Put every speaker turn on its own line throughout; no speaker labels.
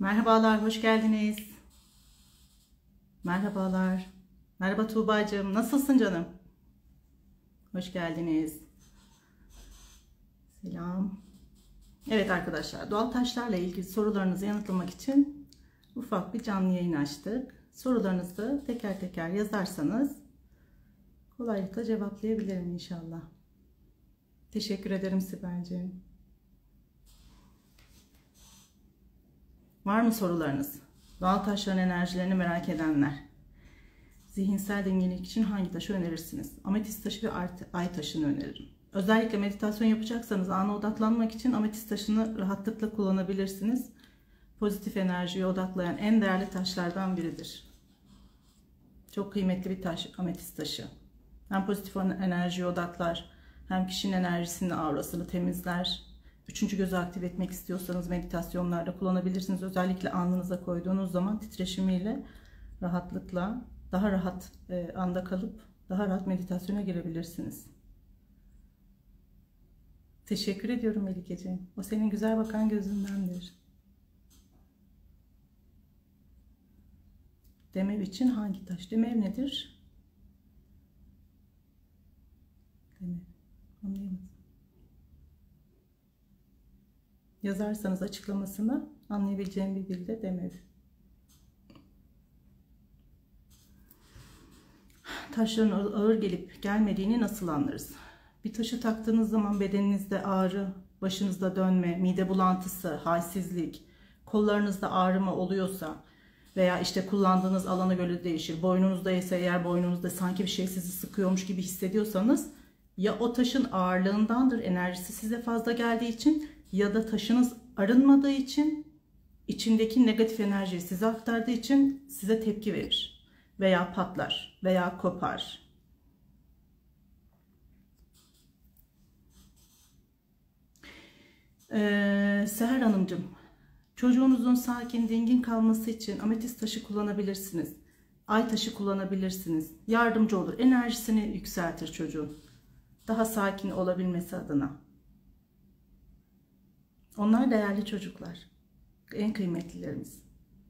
Merhabalar, hoş geldiniz. Merhabalar. Merhaba Tuğbacığım, nasılsın canım? Hoş geldiniz. Selam. Evet arkadaşlar, doğal taşlarla ilgili sorularınızı yanıtlamak için ufak bir canlı yayın açtık. Sorularınızı teker teker yazarsanız kolaylıkla cevaplayabilirim inşallah. Teşekkür ederim Sibel'ciğim. Var mı sorularınız? Doğal taşların enerjilerini merak edenler. Zihinsel dengelik için hangi taşı önerirsiniz? Ametist taşı ve ay taşını öneririm. Özellikle meditasyon yapacaksanız ana odaklanmak için ametist taşını rahatlıkla kullanabilirsiniz. Pozitif enerjiye odaklayan en değerli taşlardan biridir. Çok kıymetli bir taş ametist taşı. Hem pozitif enerjiye odaklar, hem kişinin enerjisinin aurasını temizler. Üçüncü gözü aktif etmek istiyorsanız meditasyonlarda kullanabilirsiniz. Özellikle alnınıza koyduğunuz zaman titreşimiyle rahatlıkla, daha rahat anda kalıp daha rahat meditasyona girebilirsiniz. Teşekkür ediyorum Melikeciğim. O senin güzel bakan gözündendir. Demev için hangi taş? Demev nedir? Demev. Anlayamadım. Yazarsanız açıklamasını anlayabileceğim bir dilde demev. Taşların ağır gelip gelmediğini nasıl anlarız? Bir taşı taktığınız zaman bedeninizde ağrı, başınızda dönme, mide bulantısı, halsizlik, kollarınızda ağrıma oluyorsa veya işte kullandığınız alana göre değişir. Boynunuzda ise eğer boynunuzda sanki bir şey sizi sıkıyormuş gibi hissediyorsanız ya o taşın ağırlığındandır, enerjisi size fazla geldiği için ya da taşınız arınmadığı için içindeki negatif enerjiyi size aktardığı için size tepki verir. Veya patlar veya kopar. Seher Hanımcığım, çocuğunuzun sakin, dingin kalması için ametist taşı kullanabilirsiniz. Ay taşı kullanabilirsiniz. Yardımcı olur. Enerjisini yükseltir çocuğun. Daha sakin olabilmesi adına. Onlar değerli çocuklar. En kıymetlilerimiz.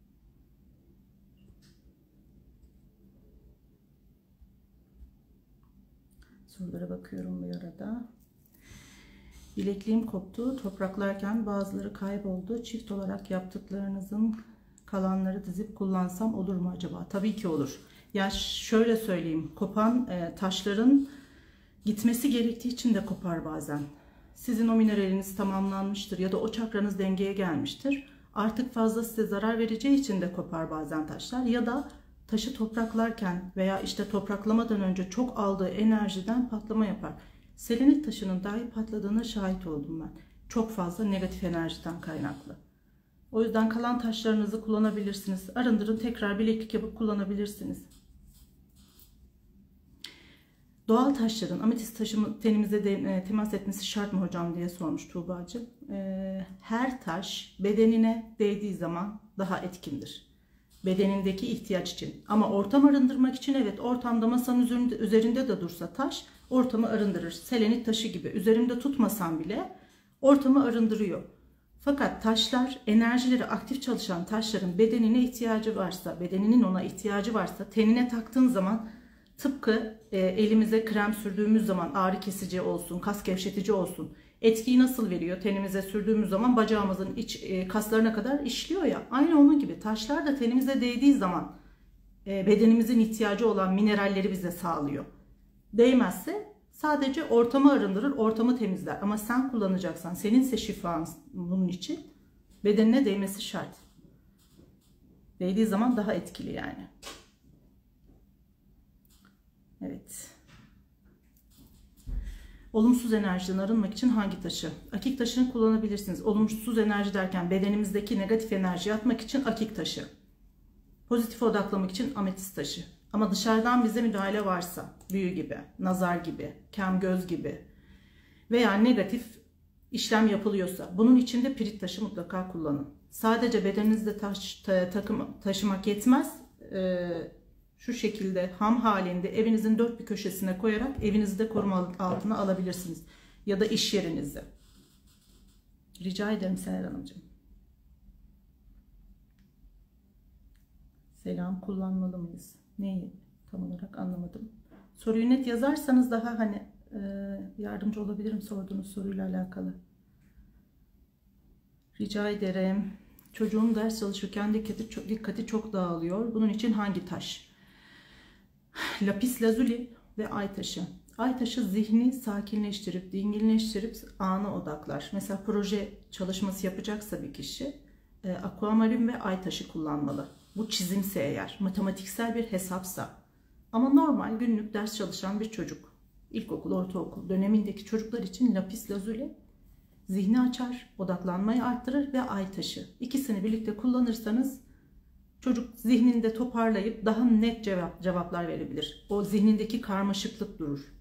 Sorulara bakıyorum bir arada. Bilekliğim koptu. Topraklarken bazıları kayboldu. Çift olarak yaptıklarınızın kalanları dizip kullansam olur mu acaba? Tabii ki olur. Ya şöyle söyleyeyim. Kopan taşların gitmesi gerektiği için de kopar bazen. Sizin o mineraliniz tamamlanmıştır ya da o çakranız dengeye gelmiştir. Artık fazla size zarar vereceği için de kopar bazen taşlar ya da taşı topraklarken veya işte topraklamadan önce çok aldığı enerjiden patlama yapar. Selenit taşının dahi patladığına şahit oldum ben. Çok fazla negatif enerjiden kaynaklı. O yüzden kalan taşlarınızı kullanabilirsiniz. Arındırın, tekrar bileklik yapıp kullanabilirsiniz. Doğal taşların ametist taşı tenimize temas etmesi şart mı hocam diye sormuş Tuğba'cığım. Her taş bedenine değdiği zaman daha etkindir. Bedenindeki ihtiyaç için. Ama ortam arındırmak için evet, ortamda masanın üzerinde de dursa taş ortamı arındırır. Selenit taşı gibi üzerimde tutmasam bile ortamı arındırıyor. Fakat taşlar, enerjileri aktif çalışan taşların bedenine ihtiyacı varsa, bedeninin ona ihtiyacı varsa tenine taktığın zaman tıpkı elimize krem sürdüğümüz zaman ağrı kesici olsun, kas gevşetici olsun. Etkiyi nasıl veriyor? Tenimize sürdüğümüz zaman bacağımızın iç kaslarına kadar işliyor ya. Aynı onun gibi taşlar da tenimize değdiği zaman bedenimizin ihtiyacı olan mineralleri bize sağlıyor. Değmezse sadece ortamı arındırır, ortamı temizler. Ama sen kullanacaksan, seninse şifan bunun için bedenine değmesi şart. Değdiği zaman daha etkili yani. Evet. Olumsuz enerjiden arınmak için hangi taşı? Akik taşını kullanabilirsiniz. Olumsuz enerji derken bedenimizdeki negatif enerjiyi atmak için akik taşı. Pozitife odaklamak için ametist taşı. Ama dışarıdan bize müdahale varsa, büyü gibi, nazar gibi, kem göz gibi veya negatif işlem yapılıyorsa bunun için de pirit taşı mutlaka kullanın. Sadece bedeninizde taşımak yetmez. Şu şekilde ham halinde evinizin dört bir köşesine koyarak evinizi de koruma altına alabilirsiniz. Ya da iş yerinizi. Rica ederim Seher Hanımcığım. Selam kullanmalı mıyız? Neyi tam olarak anlamadım. Soruyu net yazarsanız daha hani yardımcı olabilirim sorduğunuz soruyla alakalı. Rica ederim. Çocuğum ders çalışırken dikkati çok dağılıyor. Bunun için hangi taş? Lapis lazuli ve ay taşı. Ay taşı zihni sakinleştirip, dinginleştirip ana odaklar. Mesela proje çalışması yapacaksa bir kişi aquamarin ve ay taşı kullanmalı. Bu çizimse eğer, matematiksel bir hesapsa. Ama normal günlük ders çalışan bir çocuk, ilkokul, ortaokul dönemindeki çocuklar için lapis lazuli zihni açar, odaklanmayı arttırır ve ay taşı. İkisini birlikte kullanırsanız çocuk zihninde toparlayıp daha net cevaplar verebilir. O zihnindeki karmaşıklık durur.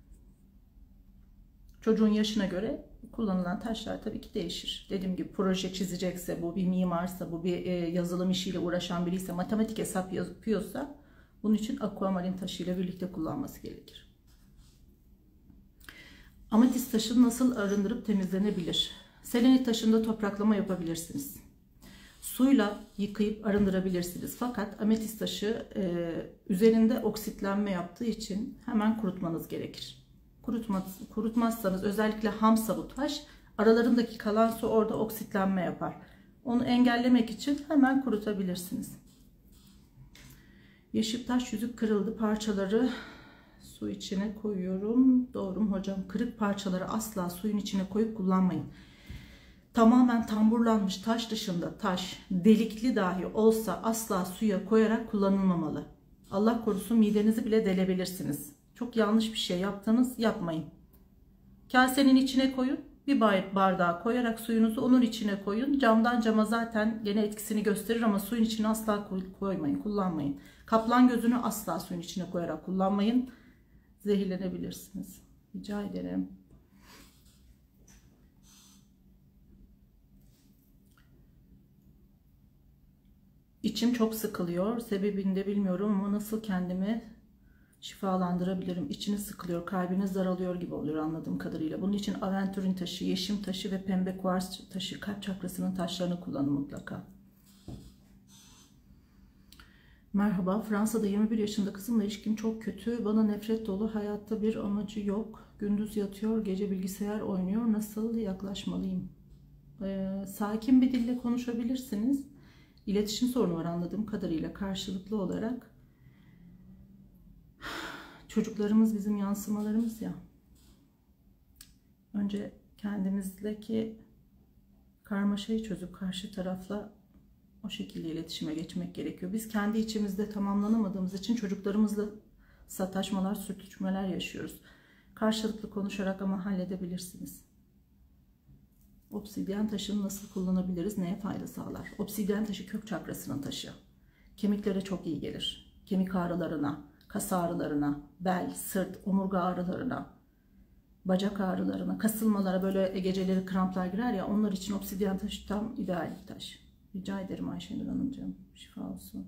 Çocuğun yaşına göre kullanılan taşlar tabii ki değişir. Dediğim gibi proje çizecekse, bu bir mimarsa, bu bir yazılım işiyle uğraşan biriyse, matematik hesap yapıyorsa bunun için aquamarin taşıyla birlikte kullanması gerekir. Ametist taşı nasıl arındırıp temizlenebilir? Selenit taşında topraklama yapabilirsiniz. Suyla yıkayıp arındırabilirsiniz. Fakat ametist taşı üzerinde oksitlenme yaptığı için hemen kurutmanız gerekir. Kurutmazsanız, özellikle hamsa bu taş, aralarındaki kalan su orada oksitlenme yapar. Onu engellemek için hemen kurutabilirsiniz. Yeşil taş yüzük kırıldı, parçaları su içine koyuyorum. Doğru mu hocam? Kırık parçaları asla suyun içine koyup kullanmayın. Tamamen tamburlanmış taş dışında taş, delikli dahi olsa asla suya koyarak kullanılmamalı. Allah korusun midenizi bile delebilirsiniz. Çok yanlış bir şey yaptınız, yapmayın. Kasenin içine koyun, bir bardağa koyarak suyunuzu onun içine koyun. Camdan cama zaten gene etkisini gösterir ama suyun içine asla koymayın, kullanmayın. Kaplan gözünü asla suyun içine koyarak kullanmayın. Zehirlenebilirsiniz. Rica ederim. İçim çok sıkılıyor. Sebebini de bilmiyorum ama nasıl kendimi şifalandırabilirim? İçiniz sıkılıyor, kalbiniz daralıyor gibi oluyor anladığım kadarıyla. Bunun için aventurin taşı, yeşim taşı ve pembe kuars taşı, kalp çakrasının taşlarını kullanın mutlaka. Merhaba, Fransa'da 21 yaşında kızımla ilişkim çok kötü. Bana nefret dolu, hayatta bir amacı yok. Gündüz yatıyor, gece bilgisayar oynuyor. Nasıl yaklaşmalıyım? Sakin bir dille konuşabilirsiniz. İletişim sorunu var anladığım kadarıyla karşılıklı olarak. Çocuklarımız bizim yansımalarımız ya. Önce kendimizdeki karmaşayı çözüp karşı tarafla o şekilde iletişime geçmek gerekiyor. Biz kendi içimizde tamamlanamadığımız için çocuklarımızla sataşmalar, sürtüşmeler yaşıyoruz. Karşılıklı konuşarak ama halledebilirsiniz. Obsidyen taşını nasıl kullanabiliriz? Neye fayda sağlar? Obsidyen taşı kök çakrasının taşı. Kemiklere çok iyi gelir. Kemik ağrılarına, kas ağrılarına, bel, sırt, omurga ağrılarına, bacak ağrılarına, kasılmalara, böyle geceleri kramplar girer ya, onlar için obsidyen taşı tam ideal bir taş. Rica ederim Ayşenur Hanımcığım. Şifa olsun.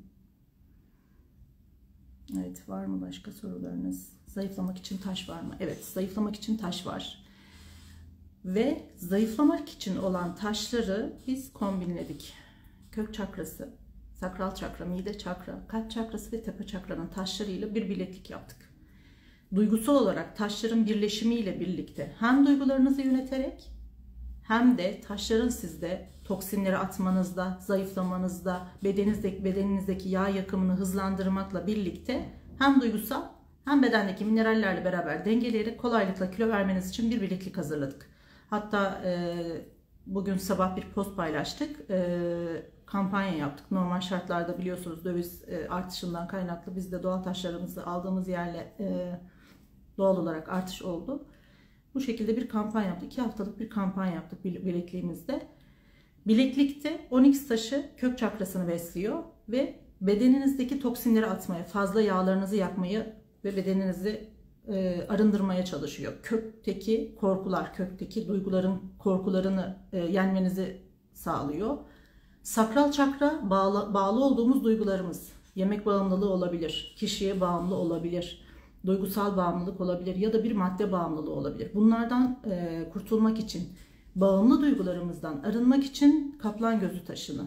Evet, var mı başka sorularınız? Zayıflamak için taş var mı? Evet, zayıflamak için taş var. Ve zayıflamak için olan taşları biz kombinledik. Kök çakrası, sakral çakra, mide çakra, kalp çakrası ve tepe çakranın taşlarıyla bir bileklik yaptık. Duygusal olarak taşların birleşimiyle birlikte hem duygularınızı yöneterek hem de taşların sizde toksinleri atmanızda, zayıflamanızda, bedeninizdeki yağ yakımını hızlandırmakla birlikte hem duygusal hem bedendeki minerallerle beraber dengeleyerek kolaylıkla kilo vermeniz için bir bileklik hazırladık. Hatta bugün sabah bir post paylaştık. Kampanya yaptık. Normal şartlarda biliyorsunuz döviz artışından kaynaklı biz de doğal taşlarımızı aldığımız yerle doğal olarak artış oldu. Bu şekilde bir kampanya yaptık. 2 haftalık bir kampanya yaptık bilekliğimizde. Bileklikte onyx taşı kök çakrasını besliyor ve bedeninizdeki toksinleri atmaya, fazla yağlarınızı yakmayı ve bedeninizi arındırmaya çalışıyor. Kökteki korkular, kökteki duyguların, korkularını yenmenizi sağlıyor. Sakral çakra bağlı olduğumuz duygularımız. Yemek bağımlılığı olabilir, kişiye bağımlı olabilir, duygusal bağımlılık olabilir ya da bir madde bağımlılığı olabilir. Bunlardan kurtulmak için, bağımlı duygularımızdan arınmak için kaplan gözü taşını,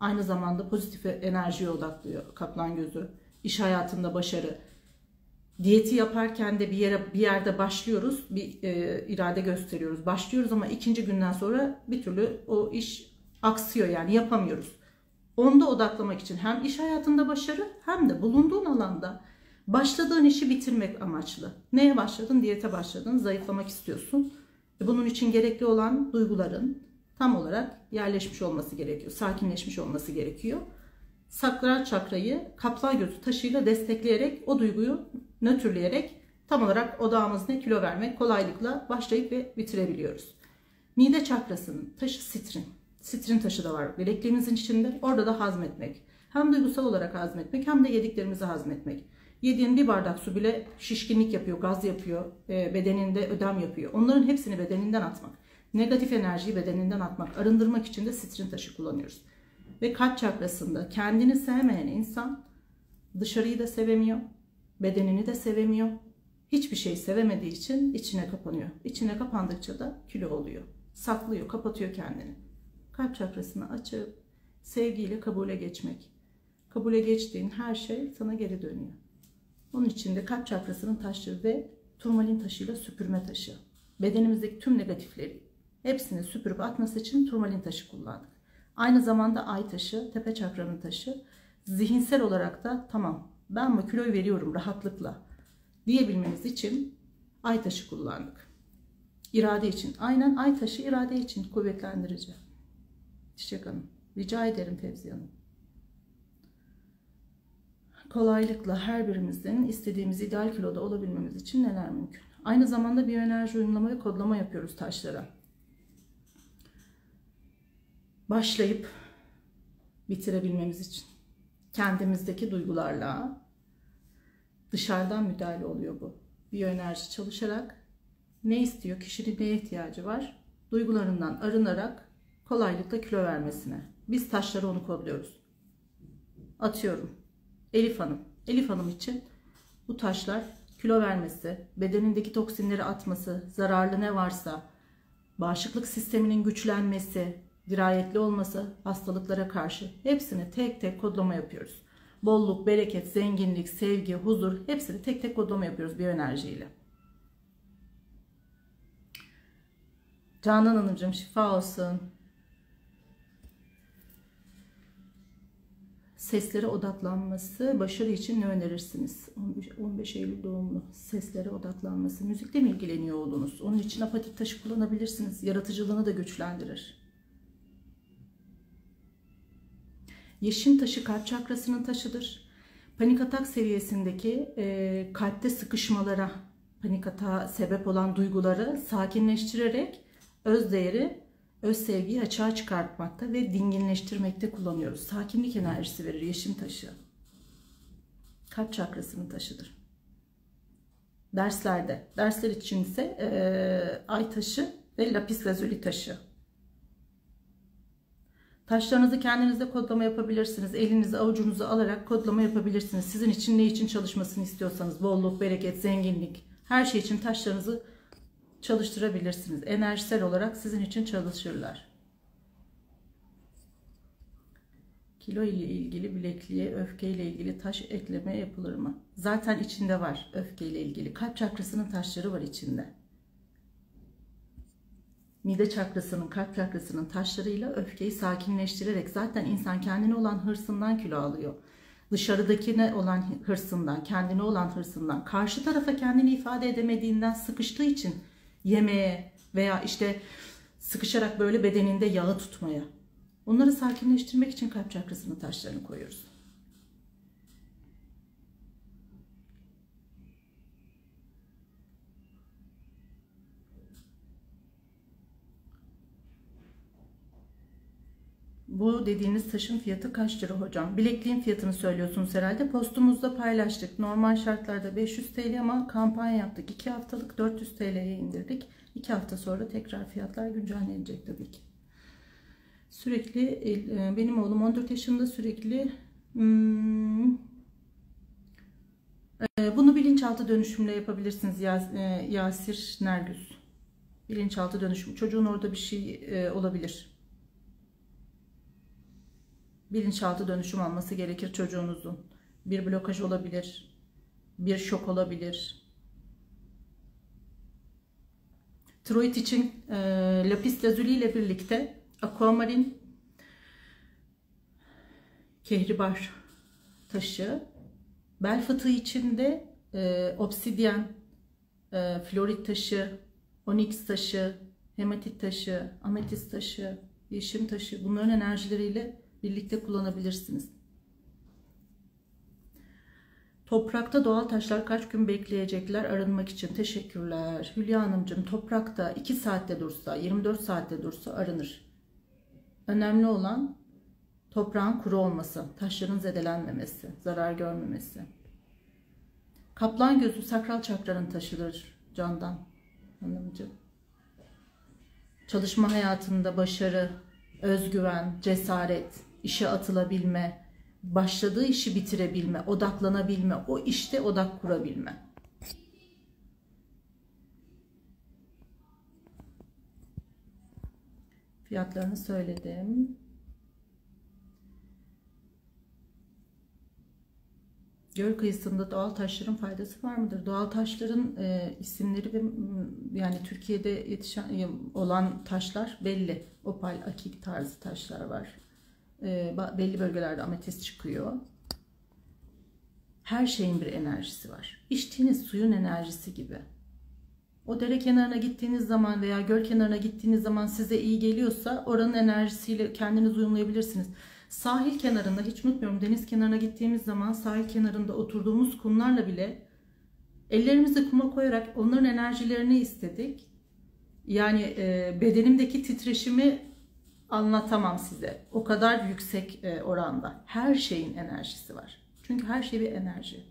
Aynı zamanda pozitif enerjiye odaklıyor kaplan gözü. İş hayatında başarı. Diyeti yaparken de bir yerde başlıyoruz, bir irade gösteriyoruz. Başlıyoruz ama ikinci günden sonra bir türlü o iş aksıyor, yani yapamıyoruz. Onda odaklamak için hem iş hayatında başarı hem de bulunduğun alanda başladığın işi bitirmek amaçlı. Neye başladın? Diyete başladın, zayıflamak istiyorsun. Bunun için gerekli olan duyguların tam olarak yerleşmiş olması gerekiyor, sakinleşmiş olması gerekiyor. Sakral çakrayı kaplan gözü taşıyla destekleyerek, o duyguyu nötrleyerek tam olarak odağımız ne? Kilo vermek, kolaylıkla başlayıp ve bitirebiliyoruz. Mide çakrasının taşı sitrin. Sitrin taşı da var bilekliğimizin içinde. Orada da hazmetmek. Hem duygusal olarak hazmetmek hem de yediklerimizi hazmetmek. Yediğin bir bardak su bile şişkinlik yapıyor, gaz yapıyor, bedeninde ödem yapıyor. Onların hepsini bedeninden atmak. Negatif enerjiyi bedeninden atmak, arındırmak için de sitrin taşı kullanıyoruz. Ve kalp çakrasında kendini sevmeyen insan dışarıyı da sevemiyor, bedenini de sevemiyor. Hiçbir şey sevemediği için içine kapanıyor. İçine kapandıkça da kilo oluyor. Saklıyor, kapatıyor kendini. Kalp çakrasını açıp sevgiyle kabule geçmek. Kabule geçtiğin her şey sana geri dönüyor. Onun için de kalp çakrasının taşı ve turmalin taşıyla süpürme taşı. Bedenimizdeki tüm negatifleri hepsini süpürüp atması için turmalin taşı kullandık. Aynı zamanda ay taşı, tepe çakranın taşı. Zihinsel olarak da tamam ben bu kiloyu veriyorum rahatlıkla diyebilmeniz için ay taşı kullandık. İrade için. Aynen ay taşı irade için kuvvetlendirici. Çiçek Hanım. Rica ederim Fevziye Hanım. Kolaylıkla her birimizin istediğimiz ideal kiloda olabilmemiz için neler mümkün? Aynı zamanda biyoenerji uyumlama ve kodlama yapıyoruz taşlara. Başlayıp bitirebilmemiz için. Kendimizdeki duygularla dışarıdan müdahale oluyor bu. Biyoenerji çalışarak ne istiyor? Kişinin neye ihtiyacı var? Duygularından arınarak kolaylıkla kilo vermesine. Biz taşları onu kodluyoruz. Atıyorum. Elif Hanım. Elif Hanım için bu taşlar kilo vermesi, bedenindeki toksinleri atması, zararlı ne varsa, bağışıklık sisteminin güçlenmesi, dirayetli olması, hastalıklara karşı hepsini tek tek kodlama yapıyoruz. Bolluk, bereket, zenginlik, sevgi, huzur hepsini tek tek kodlama yapıyoruz biyoenerjiyle. Canan Hanımcığım şifa olsun. Seslere odaklanması, başarı için ne önerirsiniz? 15 Eylül doğumlu. Seslere odaklanması. Müzikle mi ilgileniyor oğlunuz? Onun için apatit taşı kullanabilirsiniz. Yaratıcılığını da güçlendirir. Yeşim taşı kalp çakrasının taşıdır. Panik atak seviyesindeki kalpte sıkışmalara, panik atağa sebep olan duyguları sakinleştirerek öz değeri, öz sevgiyi açığa çıkartmakta ve dinginleştirmekte kullanıyoruz. Sakinlik enerjisi verir yeşim taşı. Kalp çakrasının taşıdır. Dersler için ise ay taşı ve lapis lazuli taşı. Taşlarınızı kendinizde kodlama yapabilirsiniz. Elinizi avucunuza alarak kodlama yapabilirsiniz. Sizin için ne için çalışmasını istiyorsanız, bolluk, bereket, zenginlik, her şey için taşlarınızı çalıştırabilirsiniz. Enerjisel olarak sizin için çalışırlar. Kilo ile ilgili bilekliğe öfke ile ilgili taş ekleme yapılır mı? Zaten içinde var öfke ile ilgili. Kalp çakrasının taşları var içinde. Mide çakrasının, kalp çakrasının taşlarıyla öfkeyi sakinleştirerek zaten insan kendine olan hırsından kilo alıyor. Dışarıdakine olan hırsından, kendine olan hırsından, karşı tarafa kendini ifade edemediğinden sıkıştığı için yemeğe veya işte sıkışarak böyle bedeninde yağı tutmaya. Onları sakinleştirmek için kalp çakrasının taşlarını koyuyoruz. Bu dediğiniz taşın fiyatı kaç lira hocam? Bilekliğin fiyatını söylüyorsunuz herhalde. Postumuzda paylaştık. Normal şartlarda 500 TL ama kampanya yaptık. 2 haftalık 400 TL'ye indirdik. 2 hafta sonra tekrar fiyatlar güncellenecek tabii ki. Sürekli benim oğlum 14 yaşında sürekli bunu bilinçaltı dönüşümle yapabilirsiniz Yasir Nergüz. Bilinçaltı dönüşüm. Çocuğun orada bir şey olabilir. bilinçaltı dönüşüm alması gerekir çocuğunuzun. Bir blokaj olabilir, bir şok olabilir. Tiroid için lapis lazuli ile birlikte aquamarin, kehribar taşı, bel fıtığı için de obsidyen, florit taşı, onyx taşı, hematit taşı, ametist taşı, yeşim taşı, bunların enerjileriyle birlikte kullanabilirsiniz. Toprakta doğal taşlar kaç gün bekleyecekler arınmak için? Teşekkürler. Hülya Hanımcığım, toprakta 2 saatte dursa, 24 saatte dursa arınır. Önemli olan toprağın kuru olması, taşların zedelenmemesi, zarar görmemesi. Kaplan gözü sakral çakranın taşıdır Candan Hanımcığım. Çalışma hayatında başarı, özgüven, cesaret, işe atılabilme, başladığı işi bitirebilme, odaklanabilme, o işte odak kurabilme. Fiyatlarını söyledim. Göl kıyısında doğal taşların faydası var mıdır? Doğal taşların isimleri ve yani Türkiye'de yetişen olan taşlar belli. Opal, akik tarzı taşlar var. Belli bölgelerde ametist çıkıyor. Her şeyin bir enerjisi var. İçtiğiniz suyun enerjisi gibi. O dere kenarına gittiğiniz zaman veya göl kenarına gittiğiniz zaman size iyi geliyorsa oranın enerjisiyle kendiniz uyumlayabilirsiniz. Sahil kenarında, hiç unutmuyorum, deniz kenarına gittiğimiz zaman sahil kenarında oturduğumuz kumlarla bile ellerimizi kuma koyarak onların enerjilerini istedik. Yani bedenimdeki titreşimi anlatamam size. O kadar yüksek oranda. Her şeyin enerjisi var. Çünkü her şey bir enerji.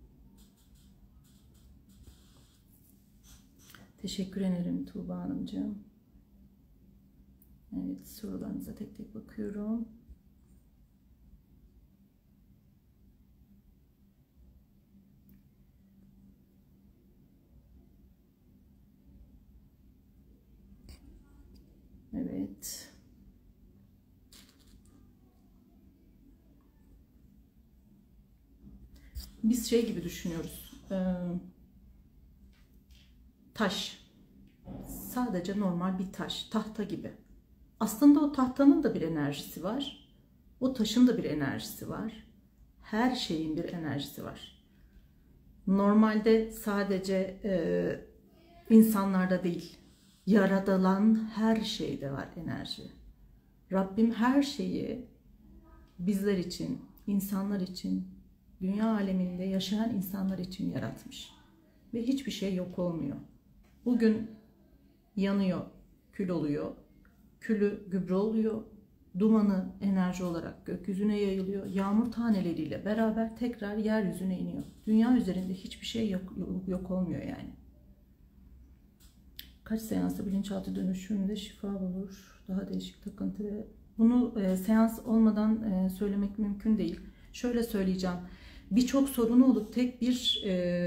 Teşekkür ederim Tuğba Hanımcığım. Evet, sorularınıza tek tek bakıyorum. Evet. Biz şey gibi düşünüyoruz. Taş. Sadece normal bir taş. Tahta gibi. Aslında o tahtanın da bir enerjisi var. O taşın da bir enerjisi var. Her şeyin bir enerjisi var. Normalde sadece insanlarda değil, yaratılan her şeyde var enerji. Rabbim her şeyi bizler için, insanlar için, dünya aleminde yaşayan insanlar için yaratmış. Ve hiçbir şey yok olmuyor. Bugün yanıyor, kül oluyor. Külü gübre oluyor. Dumanı enerji olarak gökyüzüne yayılıyor. Yağmur taneleriyle beraber tekrar yeryüzüne iniyor. Dünya üzerinde hiçbir şey yok olmuyor yani. Kaç seansta bilinçaltı dönüşümünde şifa bulur? Daha değişik takıntı ve bunu seans olmadan söylemek mümkün değil. Şöyle söyleyeceğim. Birçok sorunu olup tek bir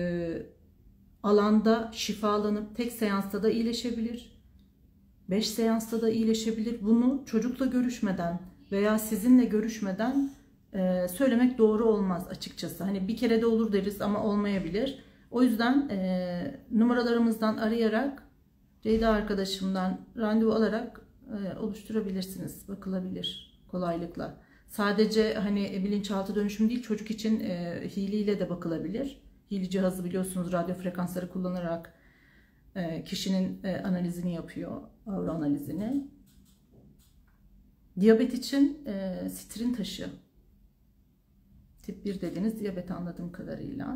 alanda şifalanıp tek seansta da iyileşebilir. 5 seansta da iyileşebilir. Bunu çocukla görüşmeden veya sizinle görüşmeden söylemek doğru olmaz açıkçası. Hani bir kere de olur deriz ama olmayabilir. O yüzden numaralarımızdan arayarak Ceyda arkadaşımdan randevu alarak oluşturabilirsiniz. Bakılabilir kolaylıkla. Sadece hani bilinçaltı dönüşüm değil, çocuk için Healy ile de bakılabilir. Healy cihazı biliyorsunuz radyo frekansları kullanarak kişinin analizini yapıyor, aura analizini. Diyabet için sitrin taşı. Tip 1 dediğiniz diyabet anladığım kadarıyla.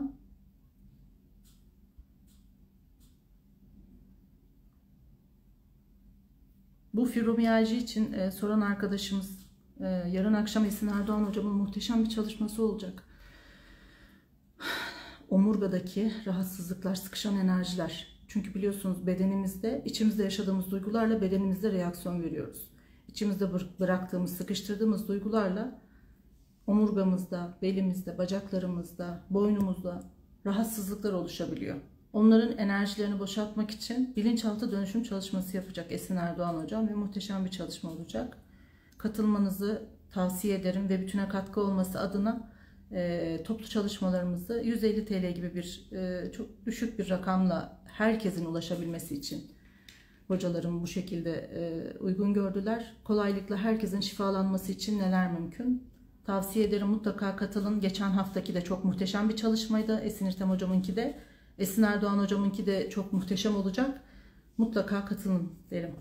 Bu fibromiyalji için soran arkadaşımız yarın akşam Esin Erdoğan hocamın muhteşem bir çalışması olacak. Omurgadaki rahatsızlıklar, sıkışan enerjiler. Çünkü biliyorsunuz bedenimizde, içimizde yaşadığımız duygularla bedenimizde reaksiyon veriyoruz. İçimizde bıraktığımız, sıkıştırdığımız duygularla omurgamızda, belimizde, bacaklarımızda, boynumuzda rahatsızlıklar oluşabiliyor. Onların enerjilerini boşaltmak için bilinçaltı dönüşüm çalışması yapacak Esin Erdoğan hocam ve muhteşem bir çalışma olacak. Katılmanızı tavsiye ederim ve bütüne katkı olması adına toplu çalışmalarımızı 150 TL gibi bir çok düşük bir rakamla herkesin ulaşabilmesi için hocalarım bu şekilde uygun gördüler. Kolaylıkla herkesin şifalanması için neler mümkün? Tavsiye ederim, mutlaka katılın. Geçen haftaki de çok muhteşem bir çalışmaydı. Esin İrtem hocamınki de. Esin Erdoğan hocamınki de çok muhteşem olacak. Mutlaka katılın derim.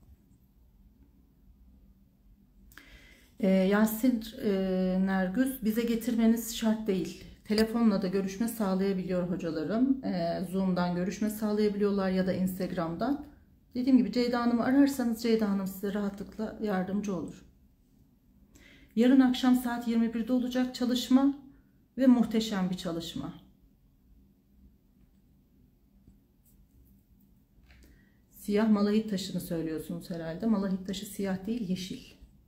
Yasin Nergüz, bize getirmeniz şart değil. Telefonla da görüşme sağlayabiliyor hocalarım. Zoom'dan görüşme sağlayabiliyorlar ya da Instagram'dan. Dediğim gibi Ceyda Hanım'ı ararsanız Ceyda Hanım size rahatlıkla yardımcı olur. Yarın akşam saat 21'de olacak çalışma ve muhteşem bir çalışma. Siyah malahit taşını söylüyorsunuz herhalde. Malahit taşı siyah değil, yeşil.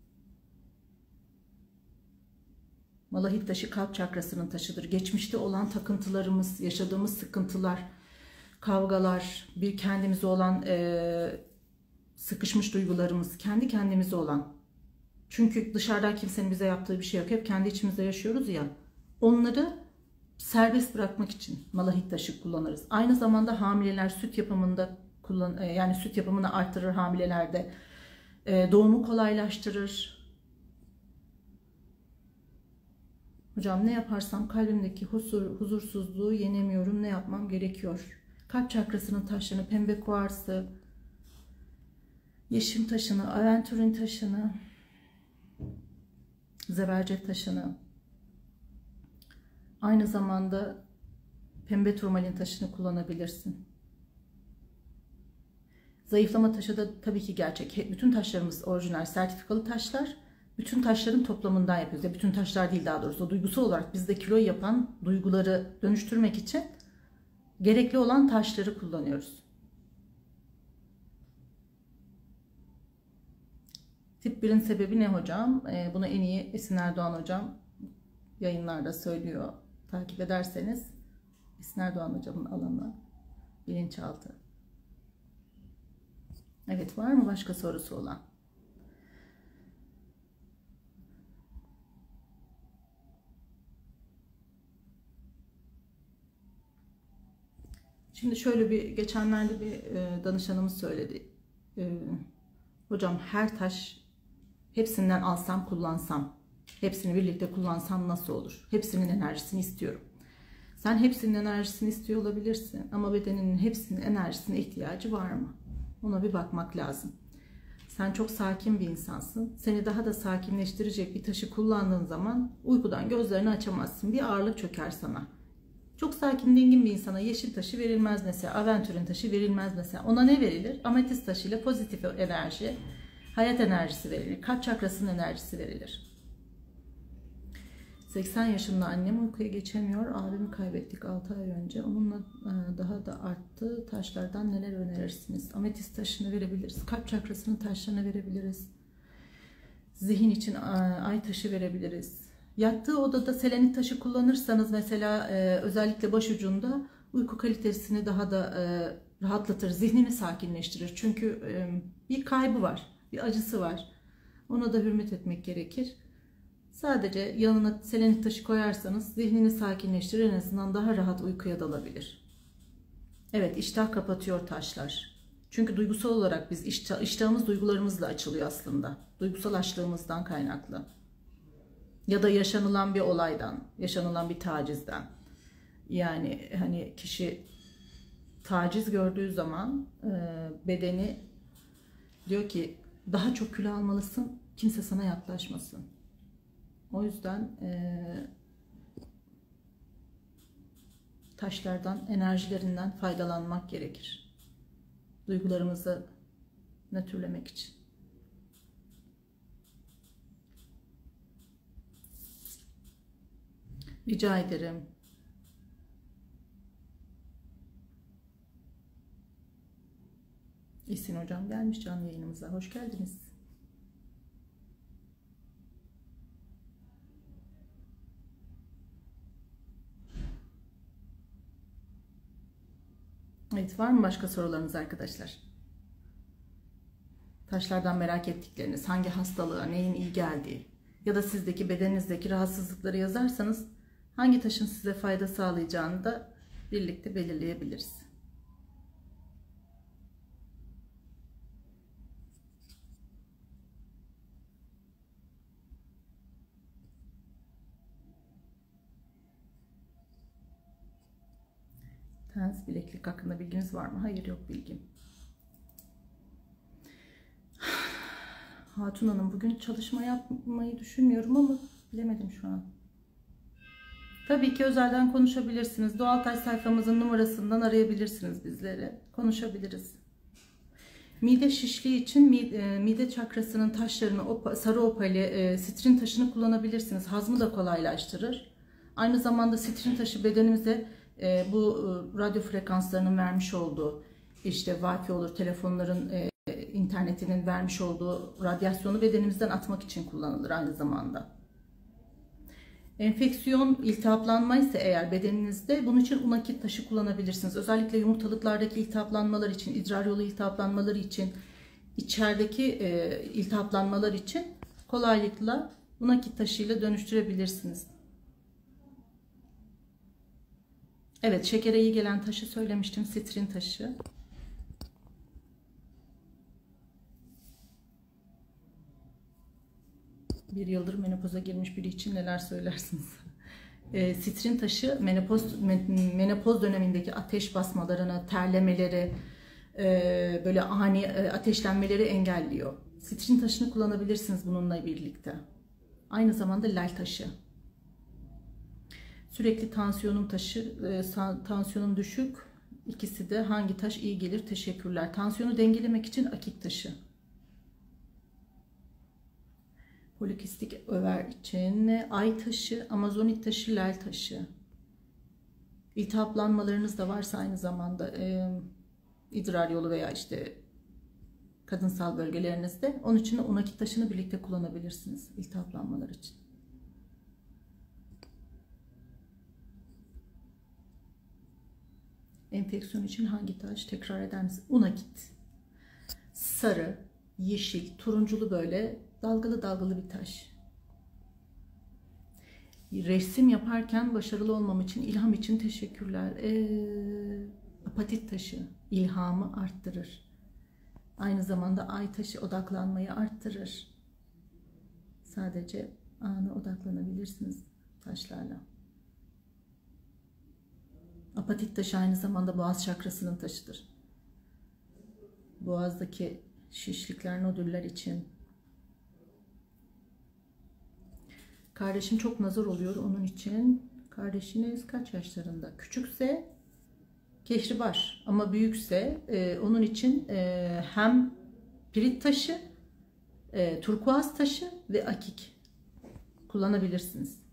Malahit taşı kalp çakrasının taşıdır. Geçmişte olan takıntılarımız, yaşadığımız sıkıntılar, kavgalar, bir kendimize olan sıkışmış duygularımız, kendi kendimize olan. Çünkü dışarıdan kimsenin bize yaptığı bir şey yok. Hep kendi içimizde yaşıyoruz ya. Onları serbest bırakmak için malahit taşı kullanırız. Aynı zamanda hamileler süt yapımında yani süt yapımını arttırır hamilelerde. Doğumu kolaylaştırır. Hocam ne yaparsam kalbimdeki huzursuzluğu yenemiyorum. Ne yapmam gerekiyor? Kalp çakrasının taşlarını, pembe kuarsı, yeşim taşını, aventurin taşını, zebercet taşını, aynı zamanda pembe turmalin taşını kullanabilirsin. Zayıflama taşı da tabii ki gerçek. Bütün taşlarımız orijinal, sertifikalı taşlar. Bütün taşların toplamından yapıyoruz. Ya bütün taşlar değil, daha doğrusu. Duygusal olarak bizde kilo yapan duyguları dönüştürmek için gerekli olan taşları kullanıyoruz. Tip 1'in sebebi ne hocam? Bunu en iyi Esin Erdoğan hocam yayınlarda söylüyor. Takip ederseniz Esin Erdoğan hocamın alanı bilinçaltı. Evet, var mı başka sorusu olan? Şimdi şöyle geçenlerde bir danışanımız söyledi. Hocam her taş hepsinden alsam kullansam, hepsini birlikte kullansam nasıl olur? Hepsinin enerjisini istiyorum. Sen hepsinin enerjisini istiyor olabilirsin ama bedeninin hepsinin enerjisine ihtiyacı var mı? Ona bir bakmak lazım. Sen çok sakin bir insansın. Seni daha da sakinleştirecek bir taşı kullandığın zaman uykudan gözlerini açamazsın. Bir ağırlık çöker sana. Çok sakin, dingin bir insana yeşil taşı verilmez mesela. Aventurin taşı verilmez mesela. Ona ne verilir? Ametist taşıyla pozitif enerji, hayat enerjisi verilir. Kalp çakrasının enerjisi verilir. 80 yaşında annem uykuya geçemiyor. Abimi kaybettik 6 ay önce. Onunla daha da arttı. Taşlardan neler önerirsiniz? Ametist taşını verebiliriz. Kalp çakrasının taşlarını verebiliriz. Zihin için ay taşı verebiliriz. Yattığı odada selenit taşı kullanırsanız mesela özellikle başucunda uyku kalitesini daha da rahatlatır. Zihnini sakinleştirir. Çünkü bir kaybı var. Bir acısı var. Ona da hürmet etmek gerekir. Sadece yanına selenit taşı koyarsanız zihnini sakinleştirir, en azından daha rahat uykuya dalabilir. Evet, iştah kapatıyor taşlar. Çünkü duygusal olarak biz iştahımız duygularımızla açılıyor aslında. Duygusal açlığımızdan kaynaklı. Ya da yaşanılan bir olaydan, yaşanılan bir tacizden. Yani hani kişi taciz gördüğü zaman bedeni diyor ki daha çok kilo almalısın, kimse sana yaklaşmasın. O yüzden taşlardan, enerjilerinden faydalanmak gerekir. Duygularımızı nötrlemek için. Rica ederim. Esin hocam gelmiş canlı yayınımıza. Hoş geldiniz. Evet, var mı başka sorularınız arkadaşlar? Taşlardan merak ettikleriniz, hangi hastalığa, neyin iyi geldiği, ya da sizdeki bedeninizdeki rahatsızlıkları yazarsanız hangi taşın size fayda sağlayacağını da birlikte belirleyebiliriz. Tens bileklik hakkında bilginiz var mı? Hayır, yok bilgim. Hatun Hanım, bugün çalışma yapmayı düşünmüyorum ama bilemedim şu an. Tabii ki özelden konuşabilirsiniz. Doğal taş sayfamızın numarasından arayabilirsiniz bizleri. Konuşabiliriz. Mide şişliği için mide çakrasının taşlarını, sarı opali, sitrin taşını kullanabilirsiniz. Hazmı da kolaylaştırır. Aynı zamanda sitrin taşı bedenimize bu radyo frekanslarının vermiş olduğu, işte Wi-Fi olur, telefonların, internetinin vermiş olduğu radyasyonu bedenimizden atmak için kullanılır aynı zamanda. Enfeksiyon, iltihaplanma ise eğer bedeninizde, bunun için unakit taşı kullanabilirsiniz. Özellikle yumurtalıklardaki iltihaplanmalar için, idrar yolu iltihaplanmaları için, içerideki iltihaplanmalar için kolaylıkla unakit taşıyla dönüştürebilirsiniz. Evet, şekere iyi gelen taşı söylemiştim, sitrin taşı. Bir yıldır menopoza girmiş biri için neler söylersiniz? Sitrin taşı menopoz dönemindeki ateş basmalarını, terlemeleri, böyle ani ateşlenmeleri engelliyor. Sitrin taşını kullanabilirsiniz bununla birlikte. Aynı zamanda lal taşı. Sürekli tansiyonum düşük. İkisi de hangi taş iyi gelir? Teşekkürler. Tansiyonu dengelemek için akik taşı. Polikistik över için ay taşı, amazonit taşı, lal taşı. İltihaplanmalarınız da varsa aynı zamanda idrar yolu veya işte kadınsal bölgelerinizde, onun için de unakit taşını birlikte kullanabilirsiniz iltihaplanmalar için. Enfeksiyon için hangi taş? Tekrar eder misiniz? Unakit. Sarı, yeşil, turunculu, böyle dalgalı dalgalı bir taş. Resim yaparken başarılı olmam için, ilham için teşekkürler. Apatit taşı ilhamı arttırır. Aynı zamanda ay taşı odaklanmayı arttırır. Sadece ana odaklanabilirsiniz taşlarla. Apatit taşı aynı zamanda boğaz çakrasının taşıdır. Boğazdaki şişlikler, nodüller için. Kardeşim çok nazar oluyor, onun için. Kardeşiniz kaç yaşlarında? Küçükse kehribar, ama büyükse onun için hem pirit taşı, turkuaz taşı ve akik kullanabilirsiniz.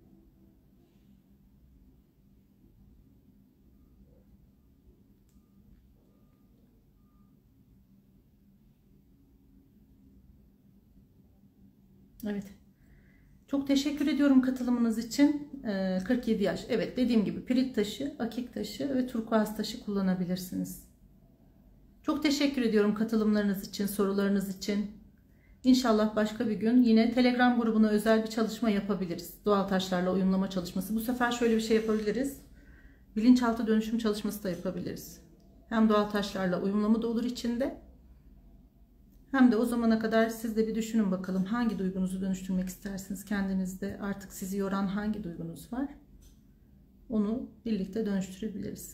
Evet. Çok teşekkür ediyorum katılımınız için. 47 yaş. Evet, dediğim gibi pirit taşı, akik taşı ve turkuaz taşı kullanabilirsiniz. Çok teşekkür ediyorum katılımlarınız için, sorularınız için. İnşallah başka bir gün yine Telegram grubuna özel bir çalışma yapabiliriz. Doğal taşlarla uyumlama çalışması. Bu sefer şöyle bir şey yapabiliriz. Bilinçaltı dönüşüm çalışması da yapabiliriz. Hem doğal taşlarla uyumlama da olur içinde. Hem de o zamana kadar siz de bir düşünün bakalım, hangi duygunuzu dönüştürmek istersiniz kendinizde, artık sizi yoran hangi duygunuz var, onu birlikte dönüştürebiliriz.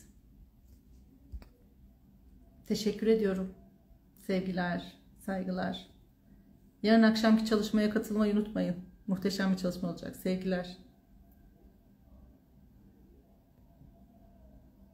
Teşekkür ediyorum. Sevgiler, saygılar. Yarın akşamki çalışmaya katılmayı unutmayın. Muhteşem bir çalışma olacak. Sevgiler.